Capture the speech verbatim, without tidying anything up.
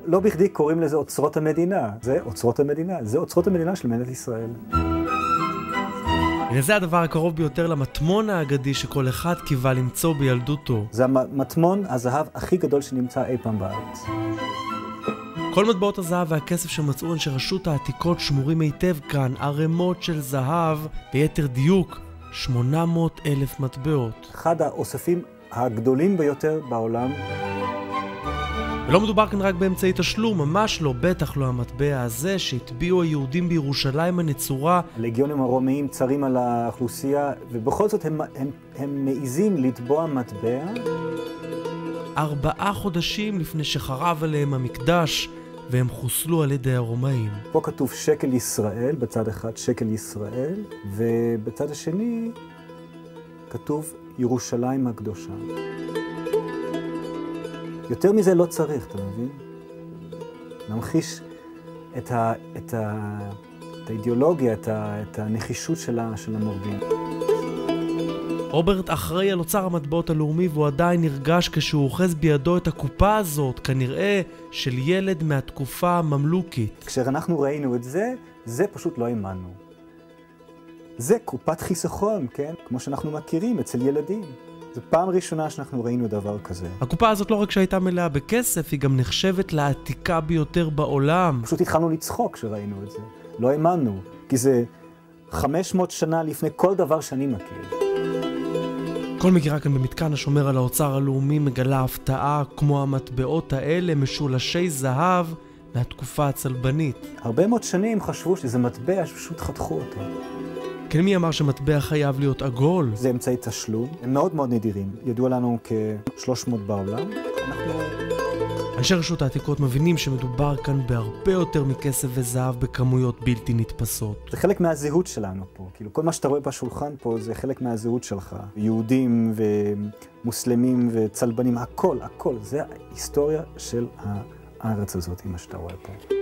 לא בכדי קוראים לזה אוצרות המדינה. זה אוצרות המדינה, זה אוצרות המדינה של מדינת ישראל. זה הדבר הקרוב ביותר למטמון האגדי שכל אחד קיווה למצוא בילדותו. זה המטמון הזהב הכי גדול שנמצא אי פעם בארץ. כל מטבעות הזהב והכסף שמצאו אנשי רשות העתיקות שמורים היטב כאן, ערימות של זהב, ביתר דיוק, שמונה מאות אלף מטבעות. אחד האוספים הגדולים ביותר בעולם. ולא מדובר כאן רק באמצעי תשלום, ממש לא, בטח לא המטבע הזה שהטביעו היהודים בירושלים הנצורה. הלגיונים הרומיים צרים על האוכלוסייה, ובכל זאת הם, הם, הם מעיזים לטבוע מטבע. ארבעה חודשים לפני שחרב עליהם המקדש, והם חוסלו על ידי הרומאים. פה כתוב שקל ישראל, בצד אחד שקל ישראל, ובצד השני כתוב ירושלים הקדושה. יותר מזה לא צריך, אתה מבין? ממחיש את, ה, את, ה, את האידיאולוגיה, את, ה, את הנחישות שלה, של המורדים. רוברט אחראי על אוצר המטבעות הלאומי, והוא עדיין נרגש כשהוא אוחז בידו את הקופה הזאת, כנראה של ילד מהתקופה הממלוכית. כשאנחנו ראינו את זה, זה פשוט לא האמנו. זה קופת חיסכון, כן? כמו שאנחנו מכירים אצל ילדים. זו פעם ראשונה שאנחנו ראינו דבר כזה. הקופה הזאת לא רק שהייתה מלאה בכסף, היא גם נחשבת לעתיקה ביותר בעולם. פשוט התחלנו לצחוק כשראינו את זה. לא האמנו, כי זה חמש מאות שנה לפני כל דבר שאני מכיר. כל מגירה כאן במתקן השומר על האוצר הלאומי מגלה הפתעה, כמו המטבעות האלה משולשי זהב מהתקופה הצלבנית. הרבה מאוד שנים חשבו שזה מטבע שפשוט חתכו אותו. כן, מי אמר שמטבע חייב להיות עגול? זה אמצעי תשלום, הם מאוד מאוד נדירים. ידוע לנו כ-שלוש מאות בעולם. אנחנו... אנשי רשות העתיקות מבינים שמדובר כאן בהרבה יותר מכסף וזהב בכמויות בלתי נתפסות. זה חלק מהזהות שלנו פה. כאילו, כל מה שאתה רואה בשולחן פה זה חלק מהזהות שלך. יהודים ומוסלמים וצלבנים, הכל, הכל. זה ההיסטוריה של הארץ הזאת, מה שאתה רואה פה.